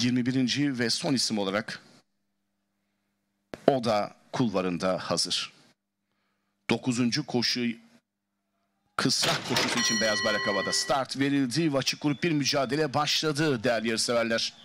21. ve son isim olarak o da kulvarında hazır. 9. koşu kısa koşusu için beyaz bayrak havada. Start verildi ve açık grup bir mücadele başladı değerli yarışseverler.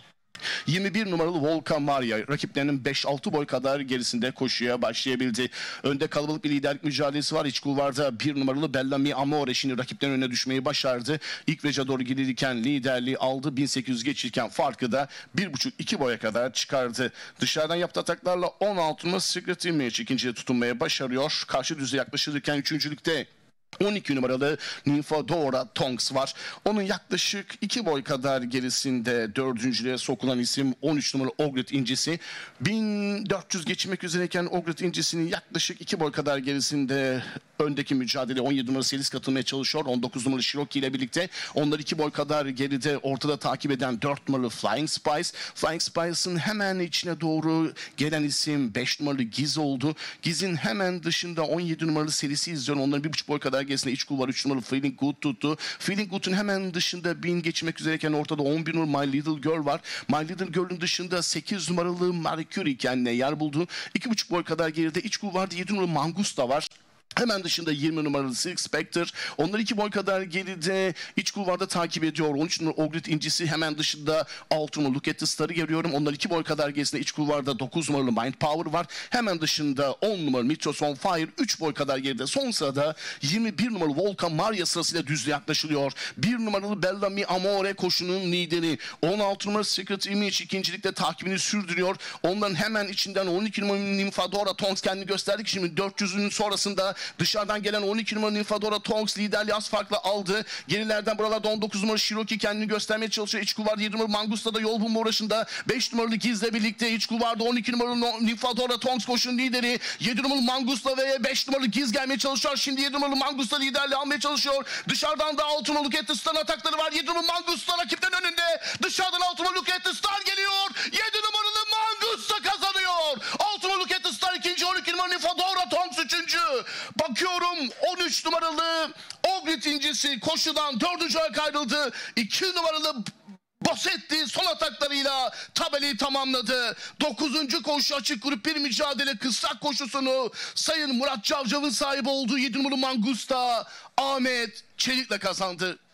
21 numaralı Volkan Maria rakiplerinin 5-6 boy kadar gerisinde koşuya başlayabildi. Önde kalabalık bir liderlik mücadelesi var. İç kulvarda 1 numaralı Bellamy Amore şimdi rakiplerin önüne düşmeyi başardı. İlk viraja doğru gelirken liderliği aldı. 1800 geçirken farkı da 1,5-2 boya kadar çıkardı. Dışarıdan yaptığı ataklarla 16 numaralı Secret Image ikinciye tutunmaya başarıyor. Karşı düze yaklaşırken üçüncülükte 12 numaralı Nymphadora Tonks var. Onun yaklaşık 2 boy kadar gerisinde dördüncülüğe sokulan isim 13 numaralı Ogret İncisi. 1400 geçmek üzereyken Ogret İncisi'nin yaklaşık 2 boy kadar gerisinde öndeki mücadele 17 numaralı Selis katılmaya çalışıyor. 19 numaralı Shiroki ile birlikte onlar 2 boy kadar geride ortada takip eden 4 numaralı Flying Spice. Flying Spice'ın hemen içine doğru gelen isim 5 numaralı Giz oldu. Giz'in hemen dışında 17 numaralı Selis'i izliyor. Onların 1,5 boy kadar gerisinde iç kulvar 3 numaralı Feeling Good tuttu. Feeling Good'un hemen dışında 1000 geçmek üzereyken ortada 11 numaralı My Little Girl var. My Little Girl'ün dışında 8 numaralı Mercury kendine yer buldu. 2,5 boy kadar geride iç kulvarda 7 numaralı Mangusta var. Hemen dışında 20 numaralı Silk Spectre. Onlar 2 boy kadar geride iç kulvarda takip ediyor. 13 numaralı Ogret İncisi hemen dışında 6 numaralı Look at the Star'ı görüyorum. Onlar 2 boy kadar gerisinde iç kulvarda 9 numaralı Mind Power var. Hemen dışında 10 numaralı Mitros on Fire 3 boy kadar geride. Son sırada 21 numaralı Volkan Maria sırasıyla düzlüğe yaklaşılıyor. 1 numaralı Bellamy Amore koşunun lideri. 16 numaralı Secret Image ikincilikte takibini sürdürüyor. Onların hemen içinden 12 numaralı Nymphadora Tonks kendini gösterdi ki şimdi 400'ün sonrasında dışarıdan gelen 12 numaralı Nymphadora Tonks liderliği az farkla aldı. Gerilerden buralarda 19 numaralı Shiroki kendini göstermeye çalışıyor. İç kulvarda 7 numaralı Mangusta da yol bulma uğraşında. 5 numaralı Giz'le birlikte iç kulvarda 12 numaralı Nymphadora Tonks koşunun lideri. 7 numaralı Mangusta ve 5 numaralı Giz gelmeye çalışıyor. Şimdi 7 numaralı Mangusta liderliği almaya çalışıyor. Dışarıdan da 6 numaralı Look at the Star'ın atakları var. 7 numaralı Mangusta rakipten önünde. Dışarıdan 6 numaralı Look at the Star geliyor. 7 numaralı Mangusta kazanıyor. 6 numaralı Look at the Star ikinci, 12 numaralı Nymphadora Tonks üçüncü. Bakıyorum 13 numaralı Ogret İncisi koşudan 4. olarak ayrıldı. 2 numaralı Bossetti son ataklarıyla tabelayı tamamladı. 9. koşu açık grup bir mücadele kısrak koşusunu Sayın Murat Cavcav'ın sahibi olduğu 7 numaralı Mangusta Ahmet Çelik'le kazandı.